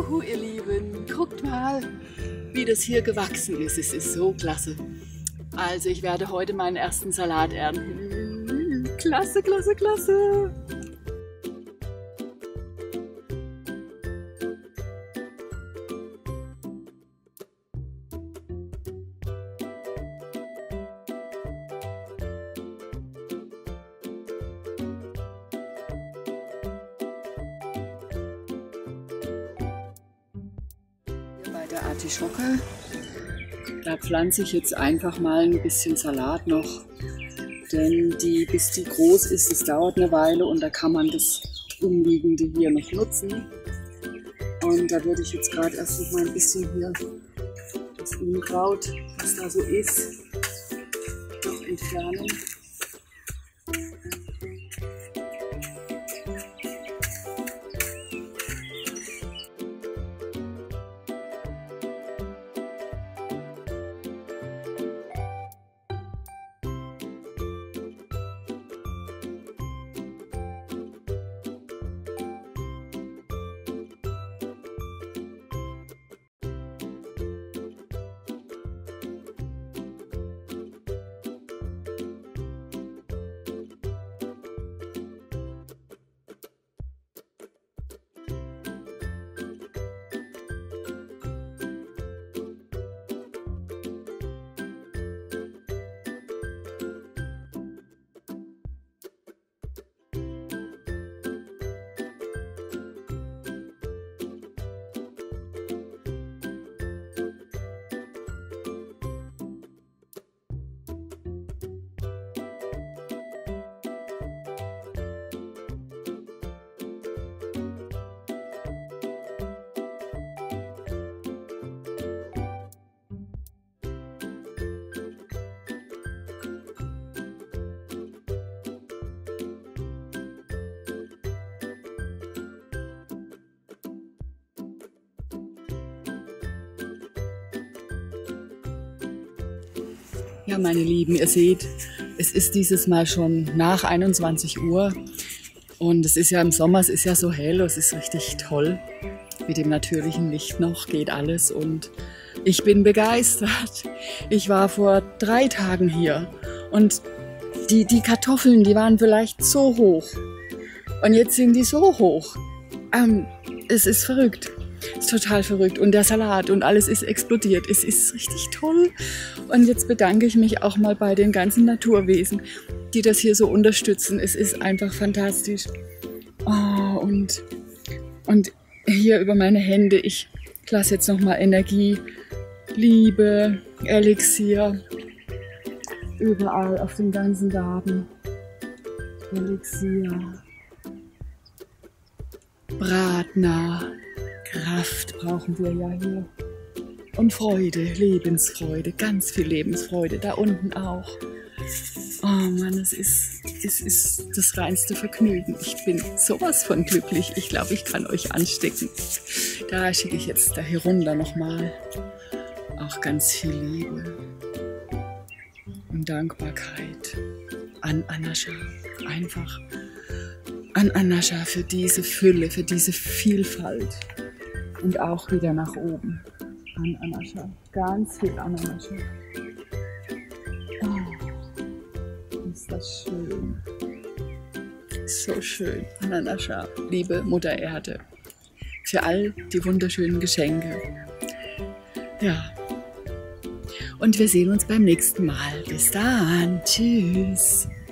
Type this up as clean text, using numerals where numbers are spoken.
Juhu, ihr Lieben, guckt mal, wie das hier gewachsen ist. Es ist so klasse. Also ich werde heute meinen ersten Salat ernten. Klasse, klasse, klasse. Bei der Artischocke, da pflanze ich jetzt einfach mal ein bisschen Salat noch, denn bis die groß ist, das dauert eine Weile und da kann man das Umliegende hier noch nutzen. Und da würde ich jetzt gerade erst noch mal ein bisschen hier das Unkraut, was da so ist, noch entfernen. Ja, meine Lieben, ihr seht, es ist dieses Mal schon nach 21 Uhr und es ist ja im Sommer, es ist ja so hell, es ist richtig toll. Mit dem natürlichen Licht noch geht alles und ich bin begeistert. Ich war vor 3 Tagen hier und die Kartoffeln, die waren vielleicht so hoch und jetzt sind die so hoch. Es ist verrückt. Es ist total verrückt und der Salat und alles ist explodiert. Es ist richtig toll und jetzt bedanke ich mich auch mal bei den ganzen Naturwesen, die das hier so unterstützen. Es ist einfach fantastisch. Oh, und hier über meine Hände, ich lasse jetzt nochmal Energie, Liebe, Elixier, überall auf dem ganzen Garten. Elixier, Bratner. Kraft brauchen wir ja hier. Und Freude, Lebensfreude, ganz viel Lebensfreude, da unten auch. Oh Mann, es ist das reinste Vergnügen. Ich bin sowas von glücklich. Ich glaube, ich kann euch anstecken. Da schicke ich jetzt da herunter nochmal auch ganz viel Liebe und Dankbarkeit an Anascha. Einfach an Anascha für diese Fülle, für diese Vielfalt. Und auch wieder nach oben an Anascha. Ganz viel an Anascha. Oh, ist das schön. So schön an Anascha. Liebe Mutter Erde. Für all die wunderschönen Geschenke. Ja. Und wir sehen uns beim nächsten Mal. Bis dann. Tschüss.